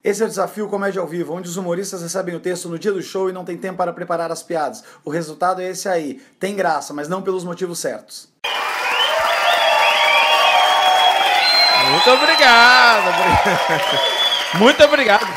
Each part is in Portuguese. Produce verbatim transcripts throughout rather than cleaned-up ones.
Esse é o Desafio Comédia ao Vivo, onde os humoristas recebem o texto no dia do show e não tem tempo para preparar as piadas. O resultado é esse aí. Tem graça, mas não pelos motivos certos. Muito obrigado. Muito obrigado.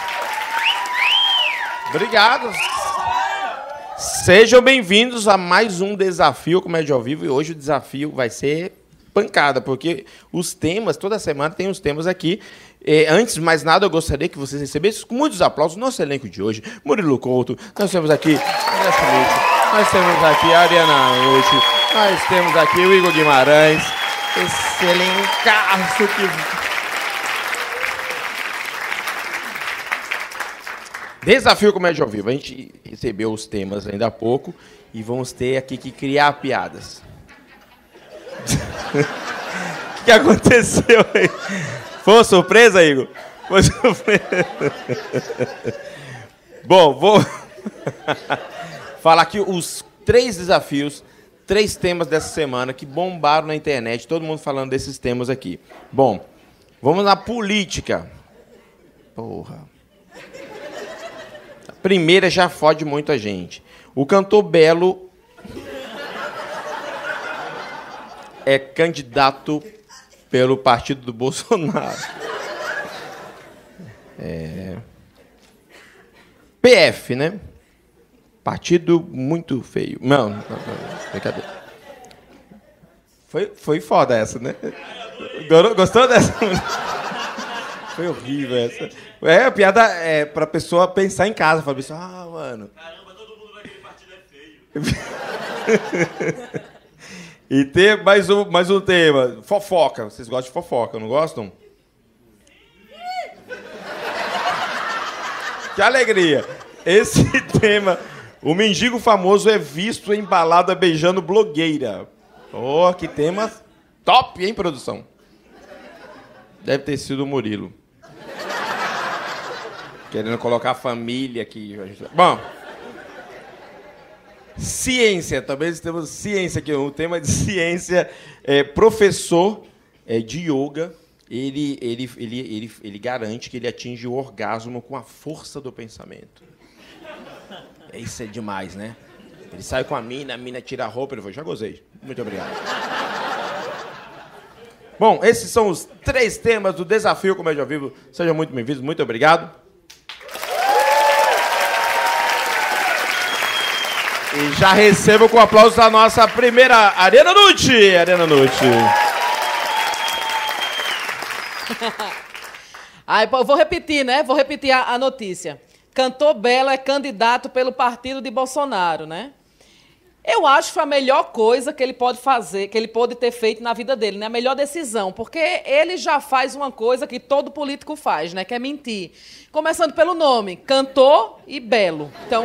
Obrigado. Sejam bem-vindos a mais um Desafio Comédia ao Vivo. E hoje o desafio vai ser pancada, porque os temas, toda semana tem os temas aqui. E, antes de mais nada, eu gostaria que vocês recebessem com muitos aplausos o nosso elenco de hoje. Murilo Couto, nós temos aqui André Schmidt, nós temos aqui a Ariana Nucci, nós temos aqui o Igor Guimarães. Esse elencaço que... Desafio Comédia ao Vivo. A gente recebeu os temas ainda há pouco e vamos ter aqui que criar piadas. O que aconteceu aí? Foi uma surpresa, Igor? Foi surpresa. Bom, vou falar aqui os três desafios, três temas dessa semana que bombaram na internet, todo mundo falando desses temas aqui. Bom, vamos na política. Porra. A primeira já fode muita gente. O cantor Belo é candidato pelo partido do Bolsonaro. É... P F, né? Partido muito feio. Não, não, não, brincadeira. Foi, foi foda essa, né? Gostou dessa? Foi horrível essa. É, a piada é pra pessoa pensar em casa. Falar assim, ah, mano... Caramba, todo mundo vai querer partido é feio. E tem mais um, mais um tema. Fofoca. Vocês gostam de fofoca, não gostam? Que alegria. Esse tema... O mendigo famoso é visto em balada beijando blogueira. Oh, que tema top, hein, produção? Deve ter sido o Murilo. Querendo colocar a família aqui. Bom... Ciência, também temos ciência aqui, um tema de ciência. É, professor é, de yoga, ele, ele, ele, ele, ele garante que ele atinge o orgasmo com a força do pensamento. Isso é demais, né? Ele sai com a mina, a mina tira a roupa, ele fala, já gozei. Muito obrigado. Bom, esses são os três temas do Desafio Comédia ao Vivo. Sejam muito bem-vindos, muito obrigado. E já recebo com aplausos a nossa primeira Ariana Nucci. Ariana Nucci. Ai, vou repetir, né? Vou repetir a, a notícia. Cantor Belo é candidato pelo partido de Bolsonaro, né? Eu acho que foi a melhor coisa que ele pode fazer, que ele pode ter feito na vida dele, né? A melhor decisão, porque ele já faz uma coisa que todo político faz, né? Que é mentir. Começando pelo nome, cantor e belo. Então...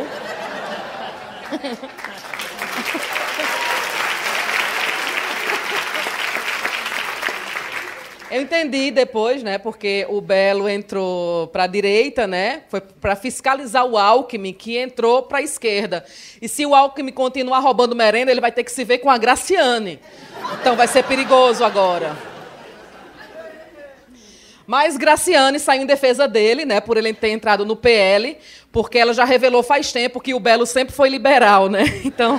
Eu entendi depois, né? Porque o Belo entrou para a direita, né? Foi para fiscalizar o Alckmin, que entrou para a esquerda. E se o Alckmin continuar roubando merenda, ele vai ter que se ver com a Graciane. Então vai ser perigoso agora. Mas Graciane saiu em defesa dele, né, por ele ter entrado no P L, porque ela já revelou faz tempo que o Belo sempre foi liberal, né? Então...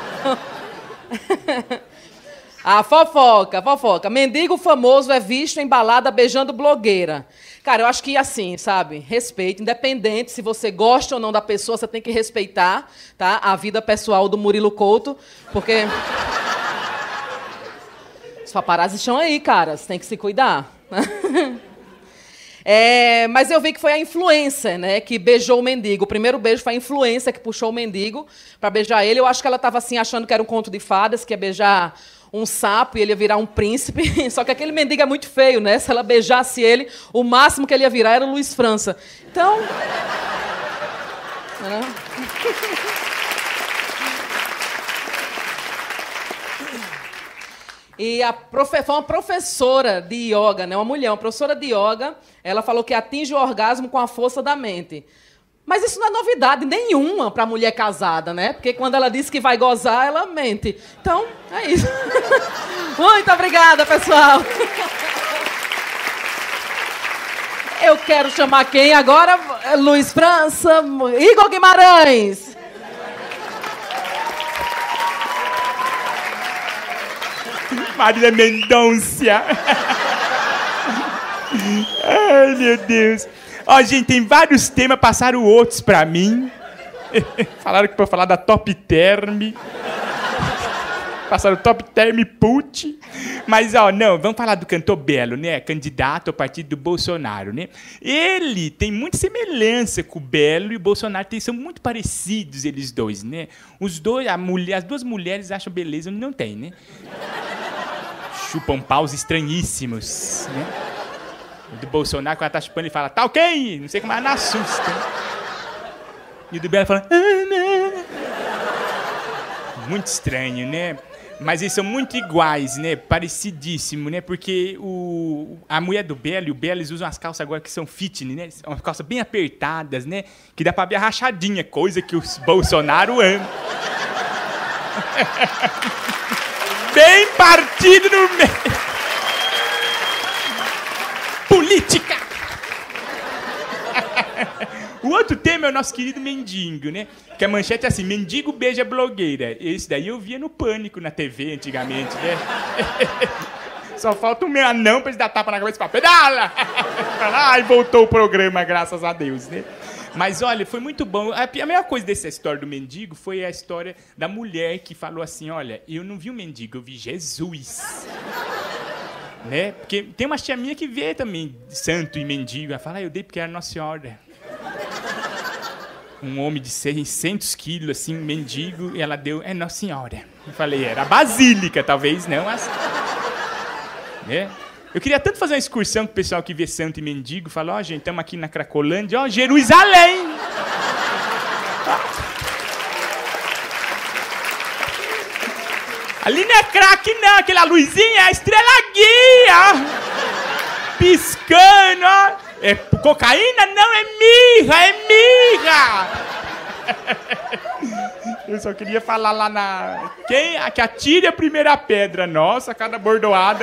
A fofoca, fofoca. Mendigo famoso é visto em balada beijando blogueira. Cara, eu acho que assim, sabe? Respeito, independente se você gosta ou não da pessoa, você tem que respeitar, tá? A vida pessoal do Murilo Couto, porque... Os paparazzi estão aí, cara. Você tem que se cuidar. É, mas eu vi que foi a influencer, né, que beijou o mendigo. O primeiro beijo foi a influencer que puxou o mendigo para beijar ele. Eu acho que ela estava assim, achando que era um conto de fadas, que ia beijar um sapo e ele ia virar um príncipe. Só que aquele mendigo é muito feio, né? Se ela beijasse ele, o máximo que ele ia virar era o Luiz França. Então... Né? E a profe... foi uma professora de yoga, né? Uma mulher, uma professora de yoga, ela falou que atinge o orgasmo com a força da mente. Mas isso não é novidade nenhuma para a mulher casada, né? Porque quando ela diz que vai gozar, ela mente. Então, é isso. Muito obrigada, pessoal. Eu quero chamar quem agora? Luiz França, Igor Guimarães. Marília Mendonça. Ai, meu Deus. Ó, gente, tem vários temas, passaram outros pra mim. Falaram que pra falar da Top Term. Passaram Top Term Put. Mas, ó, não, vamos falar do cantor Belo, né? Candidato ao partido do Bolsonaro, né? Ele tem muita semelhança com o Belo e o Bolsonaro. Tem, são muito parecidos eles dois, né? Os dois, a mulher, as duas mulheres acham beleza onde não tem, né? Chupam paus estranhíssimos, né? O do Bolsonaro, quando ela tá chupando, ele fala, tá ok? Não sei como ela não assusta. E o do Belo fala, ah, não. Muito estranho, né? Mas eles são muito iguais, né? Parecidíssimo, né? Porque o, a mulher do Belo e o Belo, eles usam as calças agora que são fitness, né? São umas calças bem apertadas, né? Que dá pra ver a rachadinha, coisa que o Bolsonaro ama. Bem partido no meio. Política! O outro tema é o nosso querido mendigo, né? Que a manchete é assim, mendigo beija blogueira. Esse daí eu via no Pânico na T V antigamente, né? Só falta um meu anão pra ele dar tapa na cabeça e falar, pedala! Ai, voltou o programa, graças a Deus, né? Mas, olha, foi muito bom. A melhor coisa dessa história do mendigo foi a história da mulher que falou assim, olha, eu não vi o mendigo, eu vi Jesus. Né? Porque tem uma tia minha que vê também santo e mendigo. Ela fala, ah, eu dei porque era Nossa Senhora. Um homem de seiscentos quilos, assim, mendigo, e ela deu, é Nossa Senhora. Eu falei, era a Basílica, talvez não, mas... Né? Eu queria tanto fazer uma excursão com o pessoal que vê santo e mendigo, falar, ó, oh, gente, estamos aqui na Cracolândia, ó, oh, Jerusalém! Ali não é craque, não, aquela luzinha é a estrela guia! Piscando, ó! É cocaína? Não, é mirra, é mirra! Eu só queria falar lá na... Quem que atire a primeira pedra? Nossa, cada bordoada...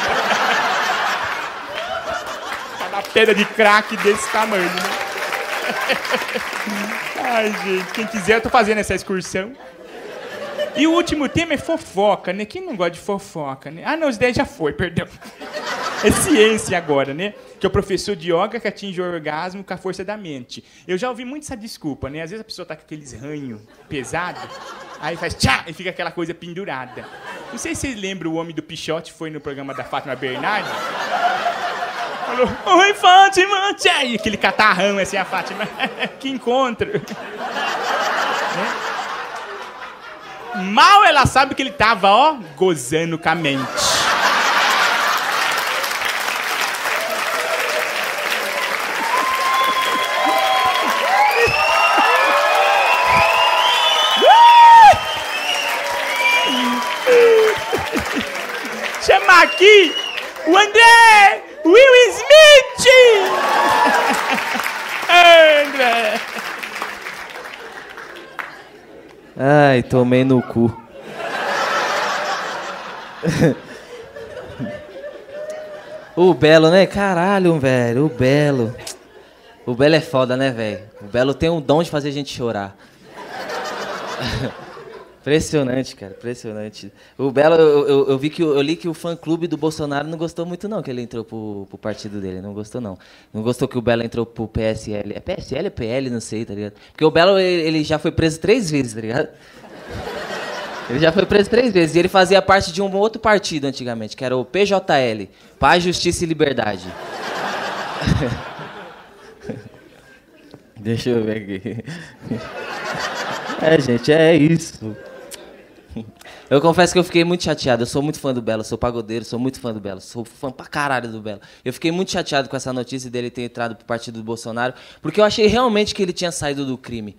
Cada pedra de crack desse tamanho, né? Ai, gente, quem quiser, eu tô fazendo essa excursão. E o último tema é fofoca, né? Quem não gosta de fofoca, né? Ah, não, os dez já foi, perdão. É ciência agora, né? Que é o professor de yoga que atinge o orgasmo com a força da mente. Eu já ouvi muito essa desculpa, né? Às vezes a pessoa tá com aqueles ranhos pesados, aí faz tchá, e fica aquela coisa pendurada. Não sei se vocês lembram, o homem do Pichote foi no programa da Fátima Bernardes. Falou, oi, Fátima! Tchá, e aquele catarrão, assim, a Fátima. Que encontro! Né? Mal ela sabe que ele tava, ó, gozando com a mente. Chama aqui o André Will Smith! André! Ai, tomei no cu. O Belo, né? Caralho, velho. O Belo. O Belo é foda, né, velho? O Belo tem o dom de fazer a gente chorar. Impressionante, cara, impressionante. O Belo, eu, eu, eu vi que eu li que o fã-clube do Bolsonaro não gostou muito não que ele entrou pro, pro partido dele, não gostou não. Não gostou que o Belo entrou pro P S L. É P S L ou P L, não sei, tá ligado? Porque o Belo, ele, ele já foi preso três vezes, tá ligado? Ele já foi preso três vezes e ele fazia parte de um outro partido antigamente, que era o P J L, Paz, Justiça e Liberdade. Deixa eu ver aqui. É, gente, é isso. Eu confesso que eu fiquei muito chateado. Eu sou muito fã do Belo, sou pagodeiro, sou muito fã do Belo, sou fã pra caralho do Belo. Eu fiquei muito chateado com essa notícia dele ter entrado pro partido do Bolsonaro, porque eu achei realmente que ele tinha saído do crime.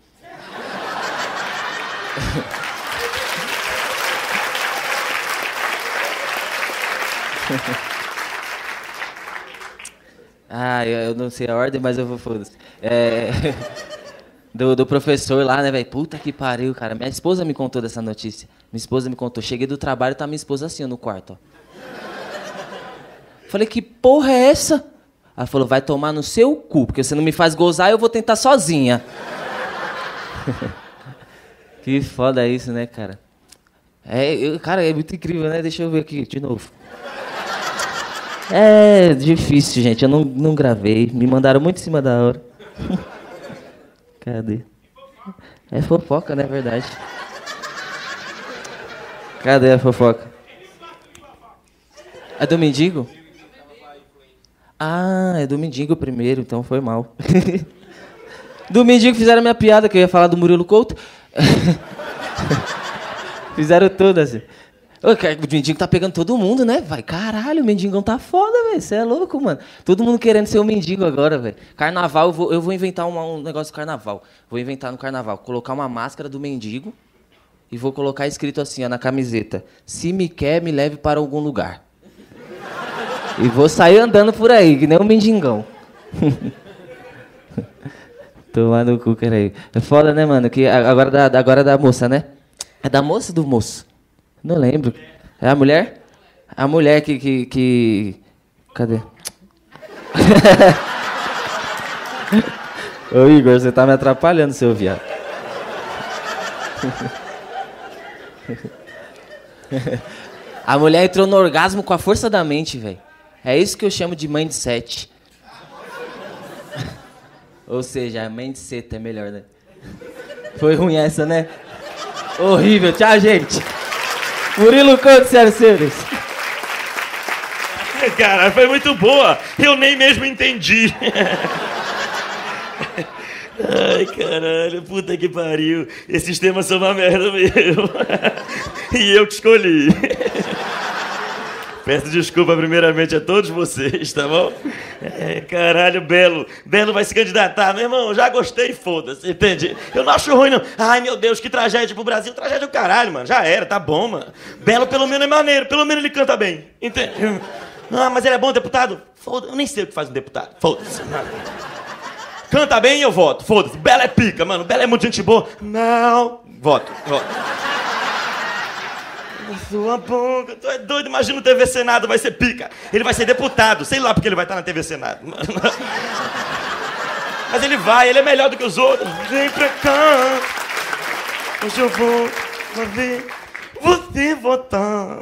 Ah, eu não sei a ordem, mas eu vou foda-se. É... Do, do professor lá, né, velho? Puta que pariu, cara. Minha esposa me contou dessa notícia. Minha esposa me contou. Cheguei do trabalho e tá minha esposa assim, ó, no quarto, ó. Falei, que porra é essa? Ela falou, vai tomar no seu cu, porque você não me faz gozar, eu vou tentar sozinha. Que foda isso, né, cara? É, eu, cara, é muito incrível, né? Deixa eu ver aqui, de novo. É difícil, gente. Eu não, não gravei. Me mandaram muito em cima da hora. Cadê? É fofoca, né? Verdade. Cadê a fofoca? É do mendigo? Ah, é do mendigo primeiro, então foi mal. Do mendigo fizeram a minha piada, que eu ia falar do Murilo Couto. Fizeram todas. O mendigo tá pegando todo mundo, né? Vai, caralho, o mendigão tá foda, velho. Você é louco, mano. Todo mundo querendo ser um mendigo agora, velho. Carnaval, eu vou, eu vou inventar uma, um negócio de carnaval. Vou inventar no carnaval. Colocar uma máscara do mendigo e vou colocar escrito assim, ó, na camiseta. Se me quer, me leve para algum lugar. E vou sair andando por aí, que nem um mendigão. Tomar no cu, cara aí. É foda, né, mano? Que agora, da, agora é da moça, né? É da moça ou do moço? Não lembro. É a mulher? A mulher que... que, que... Cadê? Ô, Igor, você tá me atrapalhando, seu viado. A mulher entrou no orgasmo com a força da mente, velho. É isso que eu chamo de mindset. Ou seja, a mindset é melhor, né? Foi ruim essa, né? Horrível. Tchau, gente. Murilo Couto, senhoras e senhores. Cara, foi muito boa. Eu nem mesmo entendi. Ai, caralho, puta que pariu. Esses temas são uma merda mesmo. E eu que escolhi. Peço desculpa primeiramente a todos vocês, tá bom? É, caralho, Belo. Belo vai se candidatar. Meu irmão, já gostei, foda-se, entende? Eu não acho ruim, não. Ai, meu Deus, que tragédia pro Brasil. Tragédia do caralho, mano. Já era, tá bom, mano. Belo pelo menos é maneiro. Pelo menos ele canta bem, entende? Ah, mas ele é bom deputado? Foda-se. Eu nem sei o que faz um deputado. Foda-se. Canta bem, eu voto. Foda-se. Belo é pica, mano. Belo é muito gente boa. Não. Voto, voto. Sua boca, tu é doido, imagina o T V Senado, vai ser pica. Ele vai ser deputado, sei lá porque ele vai estar na T V Senado. Mas ele vai, ele é melhor do que os outros. Vem pra cá, hoje eu vou ver você votar.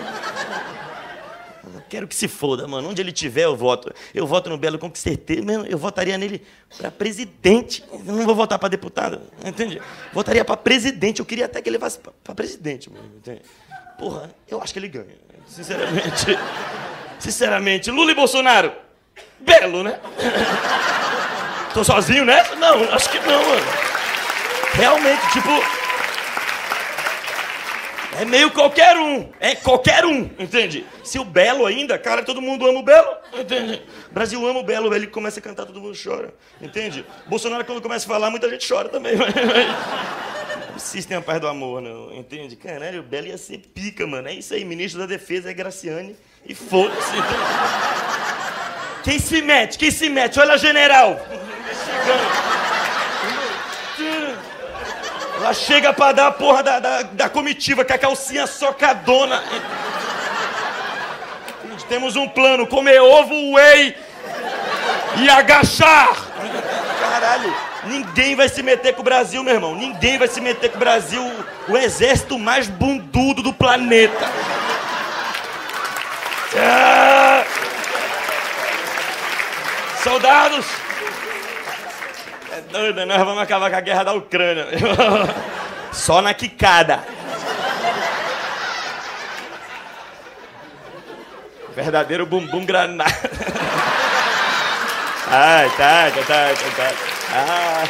Eu quero que se foda, mano. Onde ele tiver, eu voto. Eu voto no Belo com certeza. Eu votaria nele pra presidente. Eu não vou votar pra deputado, entende? Votaria pra presidente. Eu queria até que ele levasse pra, pra presidente, mano, entende? Porra, eu acho que ele ganha. Sinceramente. Sinceramente. Lula e Bolsonaro. Belo, né? Tô sozinho nessa? Não, acho que não, mano. Realmente, tipo... É meio qualquer um. É qualquer um, entende? Se o Belo ainda, cara, todo mundo ama o Belo, entende? O Brasil ama o Belo, ele começa a cantar, todo mundo chora, entende? Bolsonaro, quando começa a falar, muita gente chora também, mas... Não insistem a paz do amor, não, entende? Caralho, o Belo ia ser pica, mano. É isso aí, ministro da Defesa é Graciane e foda-se, entende? Quem se mete? Quem se mete? Olha a general! Ela chega pra dar a porra da, da, da comitiva, com a calcinha socadona. Temos um plano, comer ovo, whey e agachar. Caralho, ninguém vai se meter com o Brasil, meu irmão. Ninguém vai se meter com o Brasil, o exército mais bundudo do planeta. Ah! Soldados! É doido, nós vamos acabar com a guerra da Ucrânia. Só na quicada. Verdadeiro bumbum granada. Ai, tá, tá, tá, tá. Ah.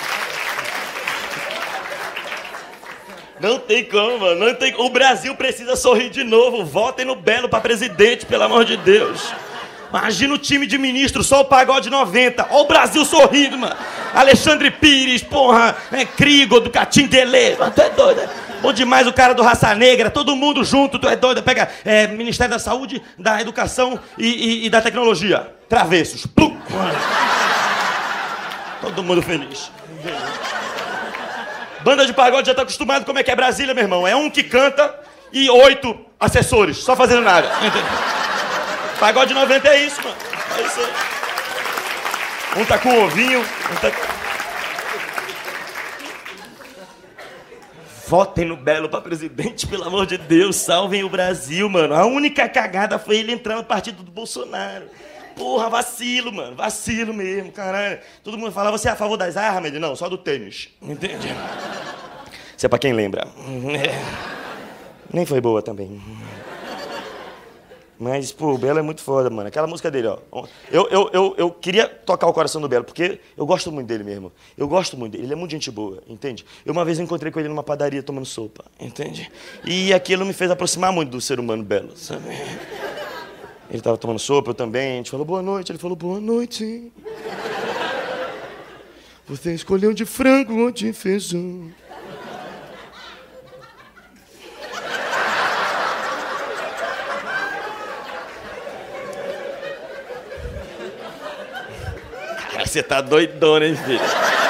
Não tem como, mano. Não tem... O Brasil precisa sorrir de novo. Votem no Belo pra presidente, pelo amor de Deus. Imagina o time de ministro, só o pagode noventa. Ó o Brasil sorrindo, mano. Alexandre Pires, porra, é, Crigo, do Catinguelê. Tu é doido, é? Bom demais o cara do Raça Negra, todo mundo junto, tu é doido. Pega é, Ministério da Saúde, da Educação e, e, e da Tecnologia. Travessos. Plum. Todo mundo feliz. Banda de pagode já tá acostumado como é que é Brasília, meu irmão. É um que canta e oito assessores, só fazendo nada. Pagode noventa é isso, mano. É isso aí. Um tá com ovinho, um tá... Votem no Belo pra presidente, pelo amor de Deus, salvem o Brasil, mano. A única cagada foi ele entrar no partido do Bolsonaro. Porra, vacilo, mano, vacilo mesmo, caralho. Todo mundo fala, você é a favor das armas? Ele, não, só do tênis, entende? Isso é pra quem lembra. É. Nem foi boa também. Mas, pô, o Belo é muito foda, mano. Aquela música dele, ó. Eu, eu, eu, eu queria tocar o coração do Belo, porque eu gosto muito dele mesmo. Eu gosto muito dele. Ele é muito gente boa, entende? Eu uma vez encontrei com ele numa padaria tomando sopa, entende? E aquilo me fez aproximar muito do ser humano Belo, sabe? Ele tava tomando sopa, eu também. A gente falou boa noite. Ele falou boa noite. Você escolheu de frango ou de feijão? Você tá doidona, hein, filho?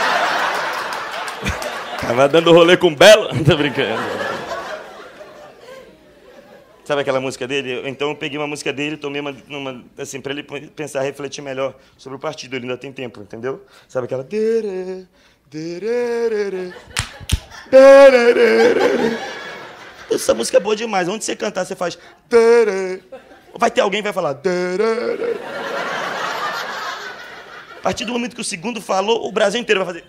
Tava dando rolê com o Belo? Não tô brincando. Sabe aquela música dele? Então eu peguei uma música dele, tomei uma, uma assim, pra ele pensar, refletir melhor sobre o partido. Ele ainda tem tempo, entendeu? Sabe aquela... Essa música é boa demais. Onde você cantar, você faz... Vai ter alguém que vai falar... A partir do momento que o segundo falou, o Brasil inteiro vai fazer...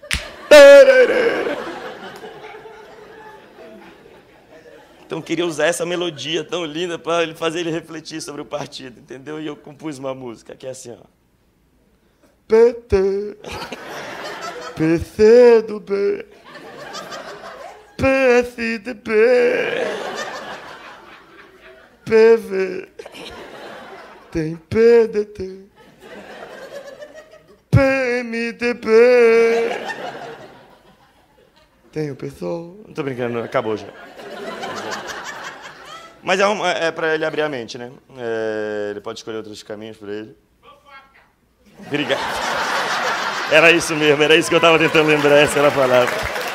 Então eu queria usar essa melodia tão linda para ele fazer ele refletir sobre o partido, entendeu? E eu compus uma música que é assim, ó. P T, P C do B, P S D B, P V, tem P D T, P M D B, tem o pessoal... Não tô brincando, acabou já. Mas é, um, é para ele abrir a mente, né? É, ele pode escolher outros caminhos para ele. Obrigado. Era isso mesmo, era isso que eu estava tentando lembrar, essa era a palavra.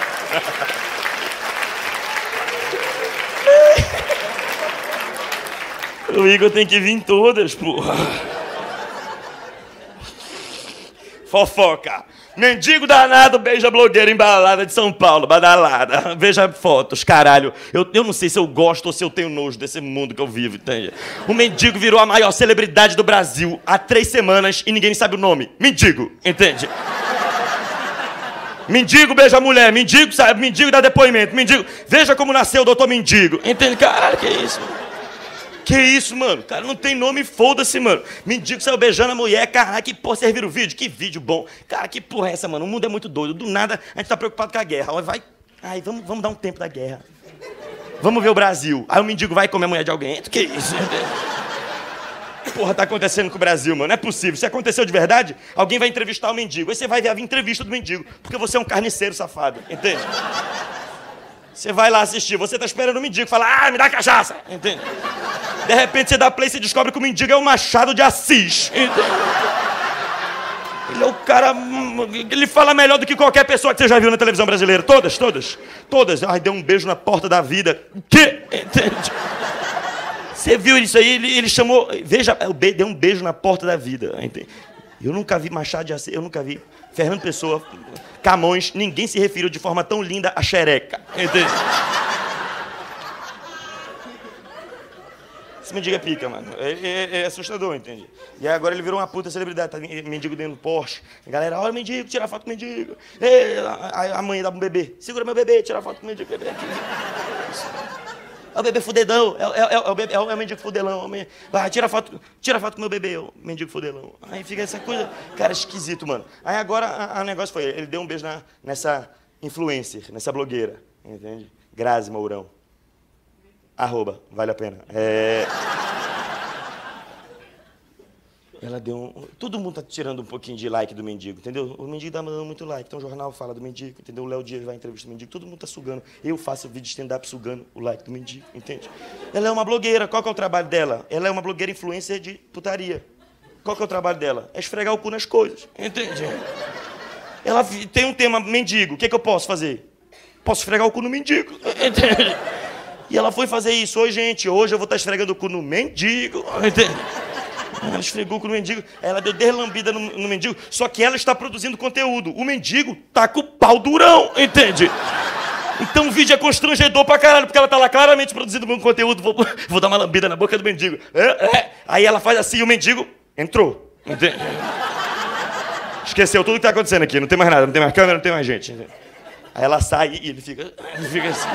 O Igor tem que vir em todas, porra. Fofoca. Mendigo danado beija blogueira embalada de São Paulo, badalada. Veja fotos, caralho. Eu, eu não sei se eu gosto ou se eu tenho nojo desse mundo que eu vivo, entende? O mendigo virou a maior celebridade do Brasil há três semanas e ninguém sabe o nome. Mendigo, entende? Mendigo beija mulher, mendigo sabe, mendigo dá depoimento, mendigo... Veja como nasceu o doutor Mendigo, entende? Caralho, que isso, mano? Que isso, mano? Cara, não tem nome, foda-se, mano. Mendigo saiu beijando a mulher, caralho, que porra, vocês viram o vídeo? Que vídeo bom. Cara, que porra é essa, mano? O mundo é muito doido. Do nada, a gente tá preocupado com a guerra. Vai, ai, vamos, vamos dar um tempo da guerra. Vamos ver o Brasil. Aí o mendigo vai comer a mulher de alguém. Que isso? Que porra tá acontecendo com o Brasil, mano? Não é possível. Se aconteceu de verdade, alguém vai entrevistar o mendigo. Aí você vai ver a entrevista do mendigo, porque você é um carniceiro safado, entende? Você vai lá assistir, você tá esperando o mendigo, fala, ah, me dá cachaça, entende? De repente você dá play e você descobre que o mendigo é o Machado de Assis, entende? Ele é o cara, ele fala melhor do que qualquer pessoa que você já viu na televisão brasileira, todas, todas, todas. Ai, deu um beijo na porta da vida, que? Entende? Você viu isso aí, ele, ele chamou, veja, deu um beijo na porta da vida, entende? Eu nunca vi Machado de Assis, eu nunca vi Fernando Pessoa, Camões, ninguém se referiu de forma tão linda a xereca. Entende? Esse mendigo é pica, mano. É, é, é assustador, entende? E agora ele virou uma puta celebridade. Tá mendigo dentro do Porsche. A galera, olha o mendigo, tira foto com o mendigo. Ei, a, a mãe dá um bebê. Segura meu bebê, tira foto com o mendigo, bebê aqui. É o bebê fudedão, é, é, é, é, o, bebê, é o mendigo fudelão. Vai, tira foto, tira foto com meu bebê, o mendigo fudelão. Aí fica essa coisa, cara, esquisito, mano. Aí agora o negócio foi, ele deu um beijo na, nessa influencer, nessa blogueira, entende? Grazi Mourão. Arroba, vale a pena. É... Ela deu um... Todo mundo tá tirando um pouquinho de like do mendigo, entendeu? O mendigo tá mandando muito like, então o jornal fala do mendigo, entendeu? O Léo Dias vai entrevistar o mendigo, todo mundo tá sugando. Eu faço vídeo de stand-up sugando o like do mendigo, entende? Ela é uma blogueira, qual que é o trabalho dela? Ela é uma blogueira influencer de putaria. Qual que é o trabalho dela? É esfregar o cu nas coisas, entende? Ela tem um tema mendigo, o que, que eu posso fazer? Posso esfregar o cu no mendigo, entende? E ela foi fazer isso. Oi, gente, hoje eu vou estar esfregando o cu no mendigo, entende? Ela esfregou com o mendigo, ela deu deslambida no, no mendigo, só que ela está produzindo conteúdo. O mendigo tá com o pau durão, entende? Então o vídeo é constrangedor pra caralho, porque ela tá lá claramente produzindo um conteúdo. Vou, vou dar uma lambida na boca do mendigo. É, é. Aí ela faz assim e o mendigo entrou. Entende? Esqueceu tudo que tá acontecendo aqui, não tem mais nada, não tem mais câmera, não tem mais gente. Entende? Aí ela sai e ele fica, ele fica assim.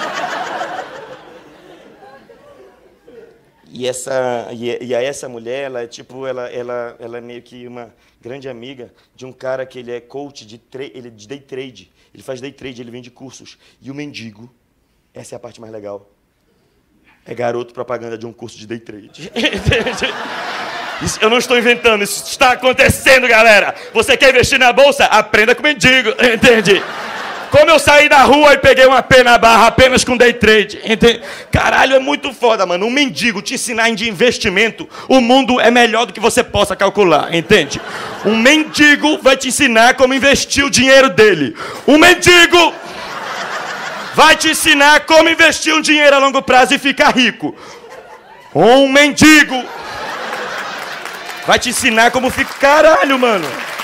E, essa, e, e a essa mulher, ela é tipo, ela, ela, ela é meio que uma grande amiga de um cara que ele é coach de, ele é de day trade. Ele faz day trade, ele vende cursos. E o mendigo, essa é a parte mais legal, é garoto propaganda de um curso de day trade. Isso, eu não estou inventando, isso está acontecendo, galera. Você quer investir na bolsa? Aprenda com o mendigo, entende? Como eu saí da rua e peguei uma P na barra apenas com day trade. Entende? Caralho, é muito foda, mano. Um mendigo te ensinar de investimento, o mundo é melhor do que você possa calcular, entende? Um mendigo vai te ensinar como investir o dinheiro dele. Um mendigo vai te ensinar como investir um dinheiro a longo prazo e ficar rico. Um mendigo vai te ensinar como ficar... Caralho, mano.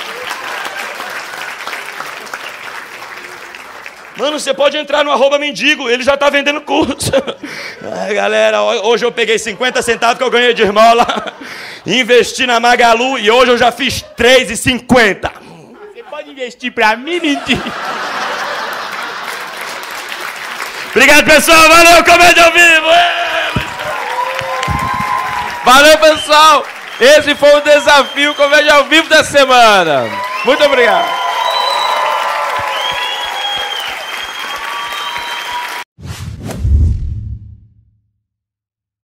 Mano, você pode entrar no arroba mendigo, ele já tá vendendo curso. Ai, galera, hoje eu peguei cinquenta centavos que eu ganhei de esmola, investi na Magalu e hoje eu já fiz três reais e cinquenta. Você pode investir pra mim, mendigo? Obrigado, pessoal. Valeu, Comédia ao Vivo. Valeu, pessoal. Esse foi o desafio Comédia ao Vivo da semana. Muito obrigado.